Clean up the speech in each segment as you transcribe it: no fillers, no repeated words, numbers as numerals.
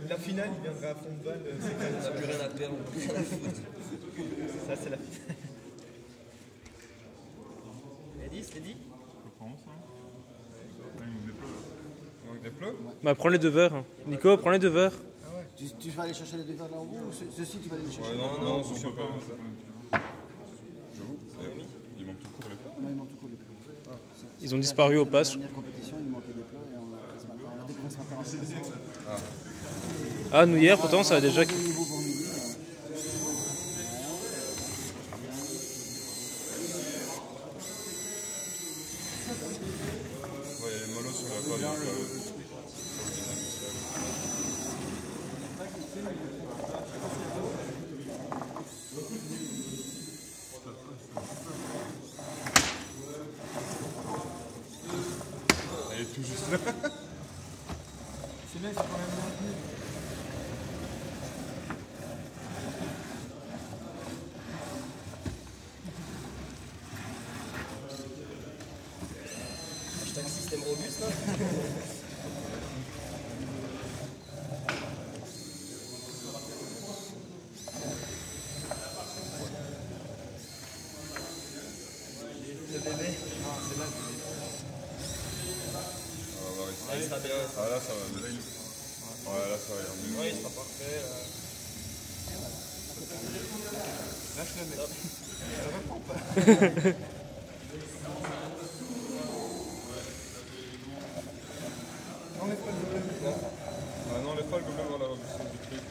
La finale, il viendrait à fond de balle. On n'a plus rien à perdre. Ça, c'est la finale. Eddie, c'est dit? Il manque des plots. Bah prends les 2 verres. Hein. Nico, prends les 2 verres. Tu vas aller chercher les 2 verres là en haut ou ceux-ci tu vas aller les chercher? Ouais, non, je peux pas. J'avoue, il manque tout court les plots. Non, il manque tout court les plots. Ils ont disparu au pass. La dernière compétition, il manquait des plots et on a découvert ce matin en séance. Ah, nous hier, pourtant, ça a déjà... Niveau pour midi. Ouais, il y a les mollos sur la page. Elle est tout juste là. C'est bien, c'est quand même maintenu. Hashtag système robuste là. Le bébé. Ah, c'est là le bébé. On va voir ici. Ah, il sera bien. Ah là ça va. Ouais, là ça va. Ouais, il sera parfait. Lâche-le mec. Elle reprend pas. Enlève pas le gobelet. Ah non, les pas le gobelet dans la robustesse du truc.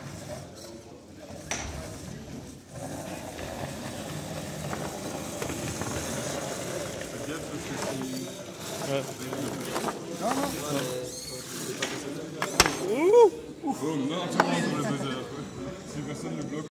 Faites gaffe parce que si... Ouais. Non, non. Oh non, tout le monde sur le buzzer.